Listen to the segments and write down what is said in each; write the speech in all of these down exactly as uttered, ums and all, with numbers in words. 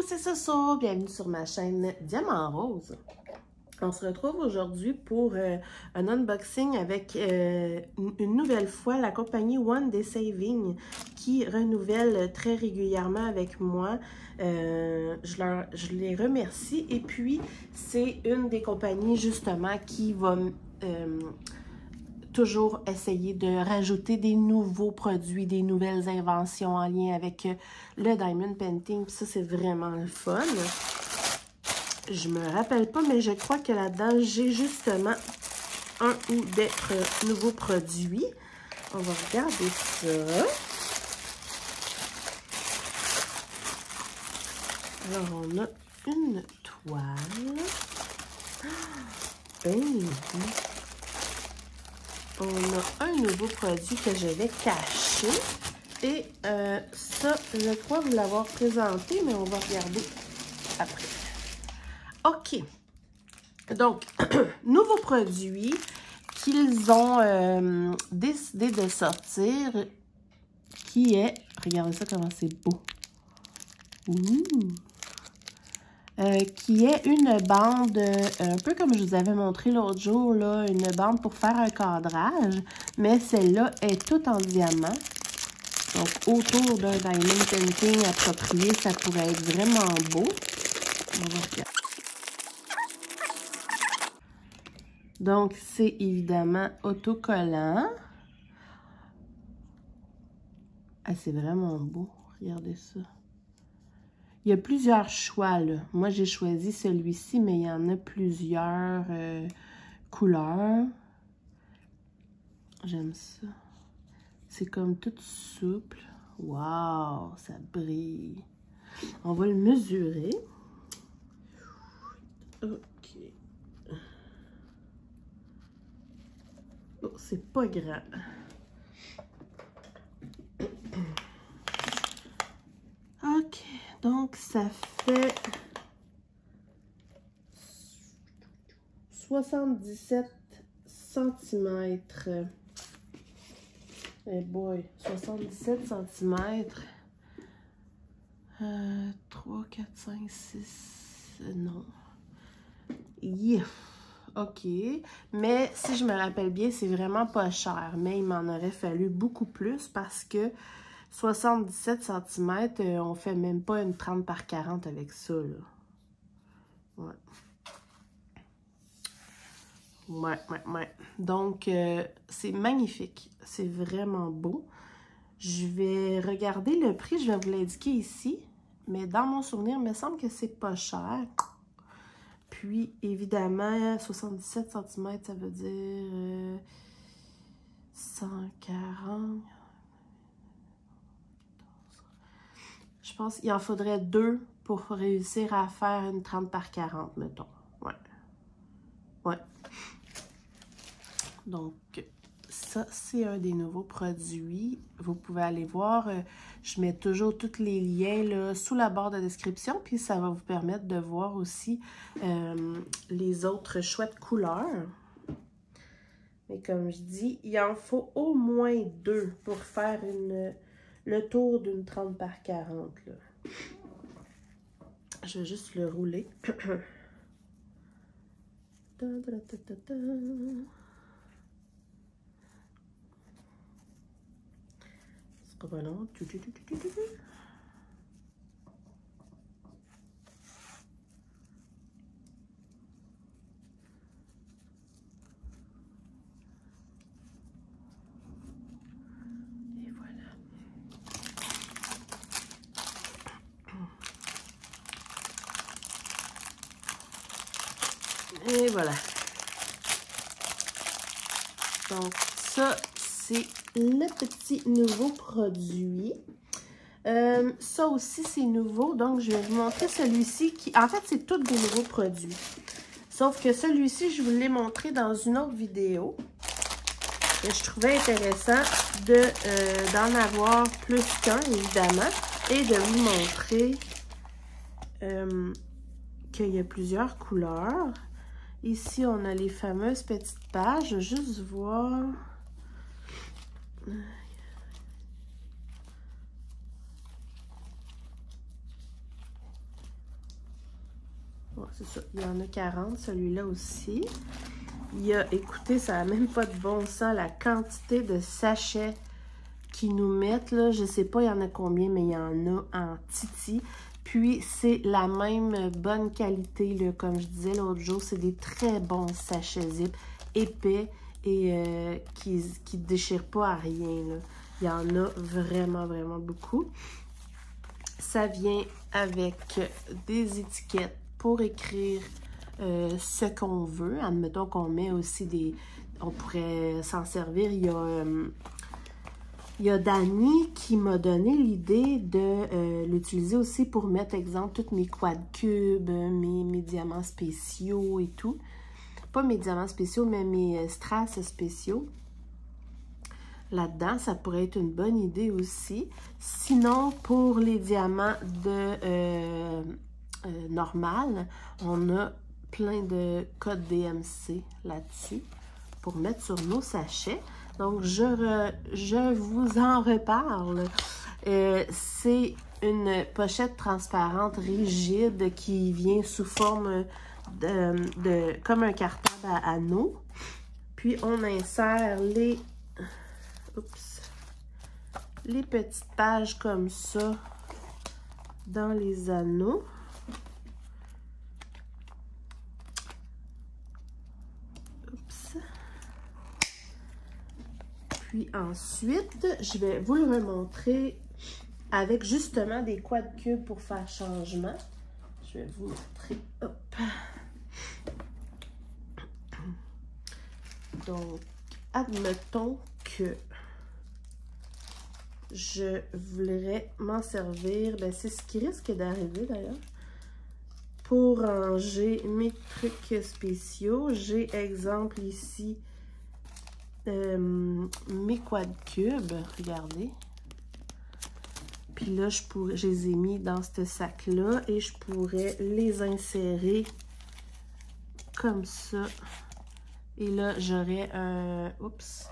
c'est Soso, bienvenue sur ma chaîne Diamant Rose. On se retrouve aujourd'hui pour euh, un unboxing avec euh, une nouvelle fois la compagnie One Day Saving qui renouvelle très régulièrement avec moi. Euh, je, leur, je les remercie et puis c'est une des compagnies justement qui va euh, toujours essayer de rajouter des nouveaux produits, des nouvelles inventions en lien avec le Diamond Painting. Puis ça, c'est vraiment le fun. Je me rappelle pas, mais je crois que là-dedans, j'ai justement un ou des nouveaux produits. On va regarder ça. Alors, on a une toile. Baby! On a un nouveau produit que je vais cacher. Et euh, ça, je crois vous l'avoir présenté, mais on va regarder après. OK. Donc, nouveau produit qu'ils ont euh, décidé de sortir, qui est, regardez ça comment c'est beau. Ouh. Euh, qui est une bande, euh, un peu comme je vous avais montré l'autre jour, là, une bande pour faire un cadrage, mais celle-là est toute en diamant. Donc, autour d'un diamond painting approprié, ça pourrait être vraiment beau. On va regarder. Donc, c'est évidemment autocollant. Ah, c'est vraiment beau. Regardez ça. Il y a plusieurs choix, là. Moi, j'ai choisi celui-ci, mais il y en a plusieurs euh, couleurs. J'aime ça. C'est comme tout souple. Waouh, ça brille. On va le mesurer. OK. Oh, c'est pas grand. OK. Donc, ça fait soixante-dix-sept centimètres. Eh boy, soixante-dix-sept centimètres. Euh, trois, quatre, cinq, six. Non. Yeah. OK. Mais si je me rappelle bien, c'est vraiment pas cher. Mais il m'en aurait fallu beaucoup plus parce que soixante-dix-sept centimètres, euh, on fait même pas une trente par quarante avec ça, là. Ouais. Ouais, ouais, ouais. Donc, euh, c'est magnifique. C'est vraiment beau. Je vais regarder le prix. Je vais vous l'indiquer ici. Mais dans mon souvenir, il me semble que c'est pas cher. Puis, évidemment, soixante-dix-sept centimètres, ça veut dire euh, cent quarante. Je pense qu'il en faudrait deux pour réussir à faire une trente par quarante, mettons. Ouais. Ouais. Donc, ça, c'est un des nouveaux produits. Vous pouvez aller voir. Euh, je mets toujours tous les liens là, sous la barre de description. Puis, ça va vous permettre de voir aussi euh, les autres chouettes couleurs. Mais comme je dis, il en faut au moins deux pour faire une, le tour d'une trente par quarante. Là. Je vais juste le rouler. Da, da, da, da, da. Ce sera pas long. Tu, tu, tu, tu, tu, tu. Et voilà. Et voilà. Donc, ça, c'est le petit nouveau produit. Euh, ça aussi, c'est nouveau. Donc, je vais vous montrer celui-ci qui... En fait, c'est tous des nouveaux produits. Sauf que celui-ci, je vous l'ai montré dans une autre vidéo. Et je trouvais intéressant de, euh, d'en avoir plus qu'un, évidemment. Et de vous montrer euh, qu'il y a plusieurs couleurs. Ici, on a les fameuses petites pages. Je vais juste voir... Ouais, c'est ça, il y en a quarante, celui-là aussi. Il y a, écoutez, ça n'a même pas de bon sens, la quantité de sachets qu'ils nous mettent, là. Je ne sais pas il y en a combien, mais il y en a en titi. Puis, c'est la même bonne qualité, là, comme je disais l'autre jour. C'est des très bons sachets zip, épais et euh, qui ne déchirent pas à rien, là. Il y en a vraiment, vraiment beaucoup. Ça vient avec des étiquettes pour écrire euh, ce qu'on veut. Admettons qu'on met aussi des... On pourrait s'en servir. Il y a... Euh, Il y a Dani qui m'a donné l'idée de euh, l'utiliser aussi pour mettre, exemple, tous mes quad cubes, mes, mes diamants spéciaux et tout. Pas mes diamants spéciaux, mais mes strass spéciaux. Là-dedans, ça pourrait être une bonne idée aussi. Sinon, pour les diamants de euh, euh, normal, on a plein de codes D M C là-dessus pour mettre sur nos sachets. Donc, je, re, je vous en reparle. Euh, c'est une pochette transparente rigide qui vient sous forme de, de comme un cartable à anneaux. Puis, on insère les, oups, les petites pages comme ça dans les anneaux. Puis ensuite, je vais vous le remontrer avec justement des quad cubes pour faire changement. Je vais vous montrer. Hop. Donc, admettons que je voudrais m'en servir. Ben, c'est ce qui risque d'arriver d'ailleurs. Pour ranger mes trucs spéciaux, j'ai exemple ici Euh, mes quad cubes, regardez. Puis là, je, pourrais, je les ai mis dans ce sac-là et je pourrais les insérer comme ça. Et là, j'aurais un... Oups!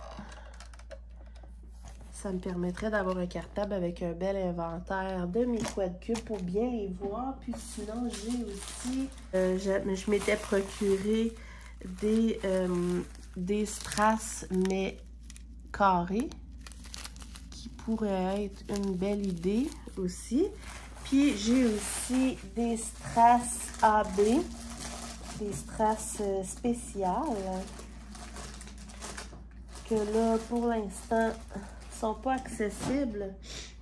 Ça me permettrait d'avoir un cartable avec un bel inventaire de mes quad cubes pour bien les voir. Puis sinon, j'ai aussi... Euh, je je m'étais procuré des... Euh, des strass mais carrés qui pourraient être une belle idée aussi. Puis j'ai aussi des strass A B, des strass spéciales que là pour l'instant sont pas accessibles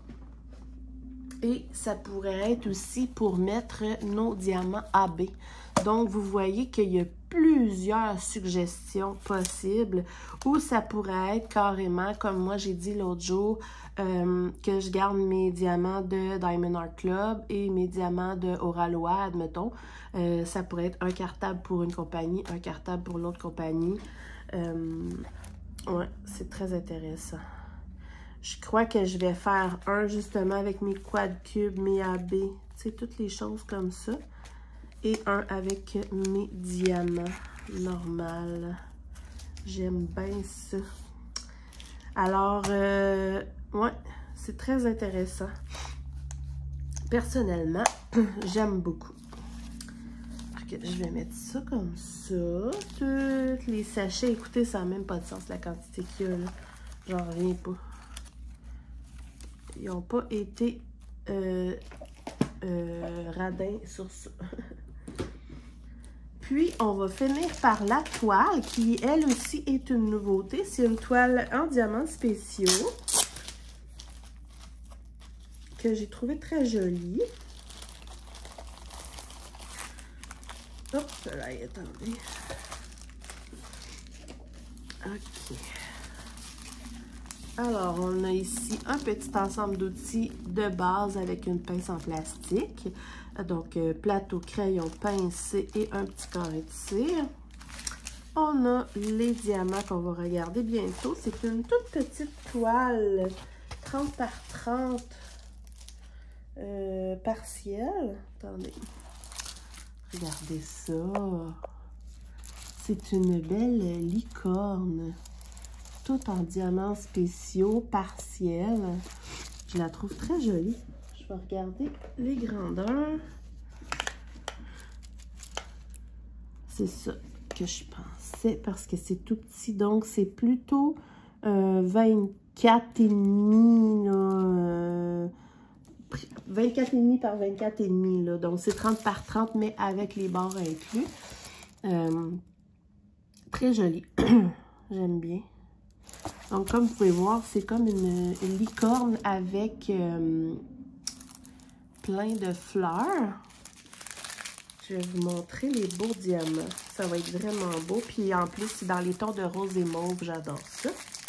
et ça pourrait être aussi pour mettre nos diamants A B. Donc vous voyez qu'il y a plusieurs suggestions possibles où ça pourrait être carrément, comme moi j'ai dit l'autre jour, euh, que je garde mes diamants de Diamond Art Club et mes diamants de Oraloa, admettons. Euh, ça pourrait être un cartable pour une compagnie, un cartable pour l'autre compagnie. Euh, ouais, c'est très intéressant. Je crois que je vais faire un justement avec mes quad cubes, mes A B, tu sais, toutes les choses comme ça. Et un avec mes diamants normal. J'aime bien ça. Alors, euh, ouais, c'est très intéressant. Personnellement, j'aime beaucoup. Okay, je vais mettre ça comme ça. Tous les sachets, écoutez, ça n'a même pas de sens la quantité qu'il y a là. J'en reviens pas. Ils n'ont pas été euh, euh, radins sur ça. Puis, on va finir par la toile, qui, elle aussi, est une nouveauté. C'est une toile en diamants spéciaux que j'ai trouvé très jolie. Hop là, attendez. OK. Alors, on a ici un petit ensemble d'outils de base avec une pince en plastique. Donc, euh, plateau, crayon, pince et un petit carré de cire. On a les diamants qu'on va regarder bientôt. C'est une toute petite toile trente par trente euh, partielle. Attendez. Regardez ça. C'est une belle licorne. Tout en diamants spéciaux partiels. Je la trouve très jolie. Je vais regarder les grandeurs. C'est ça que je pensais parce que c'est tout petit. Donc, c'est plutôt euh, vingt-quatre et demi, là. Euh, vingt-quatre et demi par vingt-quatre et demi, là. Donc, c'est trente par trente, mais avec les bords inclus. Euh, très joli. J'aime bien. Donc, comme vous pouvez voir, c'est comme une, une licorne avec euh, plein de fleurs. Je vais vous montrer les beaux diamants. Ça va être vraiment beau. Puis, en plus, c'est dans les tons de rose et mauve. J'adore ça.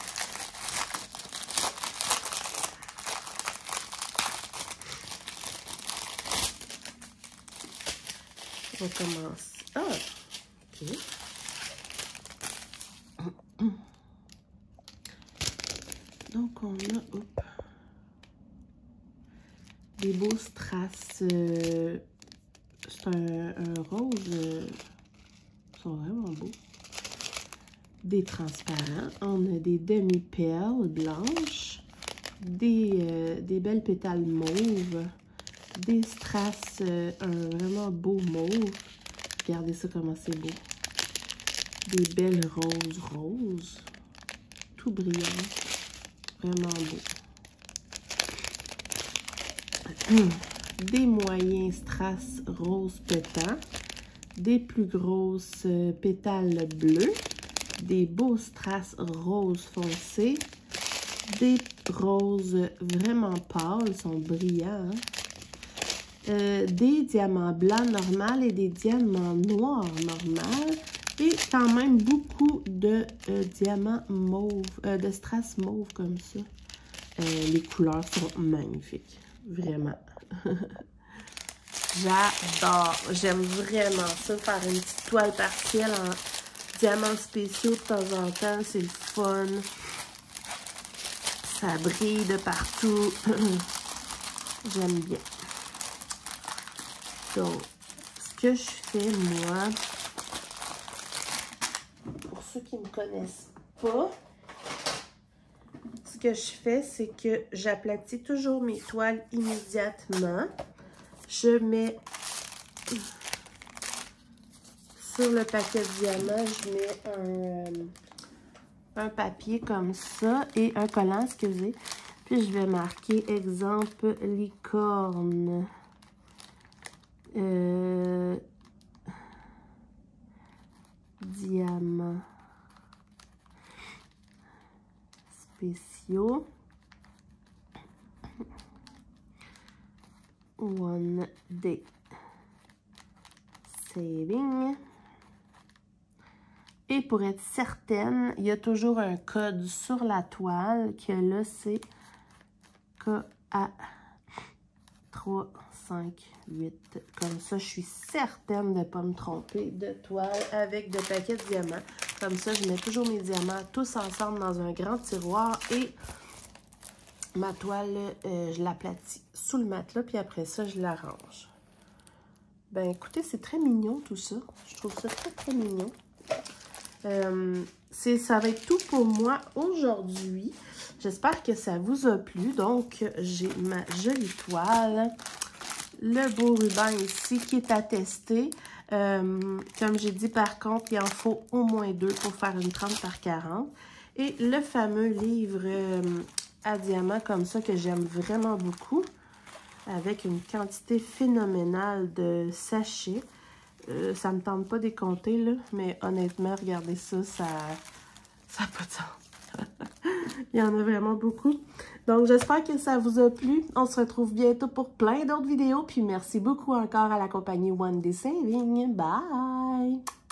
On va commencer. Ah! OK. Donc, on a hop, des beaux strass. Euh, c'est un, un rose. Euh, ils sont vraiment beaux. Des transparents. On a des demi-perles blanches. Des, euh, des belles pétales mauves. Des strass, euh, un vraiment beau mauve. Regardez ça comment c'est beau. Des belles roses roses. Tout brillant. Vraiment beau. Des moyens strass rose pétant. Des plus grosses euh, pétales bleus. Des beaux strass rose foncé. Des roses vraiment pâles. Ils sont brillants. Hein? Euh, des diamants blancs normaux et des diamants noirs normaux. Et quand même beaucoup de euh, diamants mauves, euh, de strass mauve comme ça. Euh, les couleurs sont magnifiques. Vraiment. J'adore. J'aime vraiment ça. Faire une petite toile partielle en diamants spéciaux de temps en temps. C'est le fun. Ça brille de partout. J'aime bien. Donc, ce que je fais, moi, pour ceux qui ne me connaissent pas, ce que je fais, c'est que j'aplatis toujours mes toiles immédiatement. Je mets sur le paquet de diamants, je mets un, un papier comme ça et un collant, excusez. Puis, je vais marquer, exemple, licorne. Euh, diamants spéciaux One Day Saving. Et pour être certaine, il y a toujours un code sur la toile que là c'est K A trois cinq huit. Comme ça, je suis certaine de ne pas me tromper de toile avec de paquets de diamants. Comme ça, je mets toujours mes diamants tous ensemble dans un grand tiroir et ma toile, euh, je l'aplatis sous le matelas, puis après ça, je l'arrange. Ben, écoutez, c'est très mignon tout ça. Je trouve ça très, très mignon. Euh, c'est, ça va être tout pour moi aujourd'hui. J'espère que ça vous a plu. Donc, j'ai ma jolie toile. Le beau ruban ici qui est à tester. Euh, comme j'ai dit, par contre, il en faut au moins deux pour faire une trente par quarante. Et le fameux livre euh, à diamant comme ça que j'aime vraiment beaucoup. Avec une quantité phénoménale de sachets. Euh, ça ne me tente pas des compter, là, mais honnêtement, regardez ça, ça n'a pas de sens. Il y en a vraiment beaucoup. Donc, j'espère que ça vous a plu. On se retrouve bientôt pour plein d'autres vidéos. Puis, merci beaucoup encore à la compagnie One Day Saving. Bye!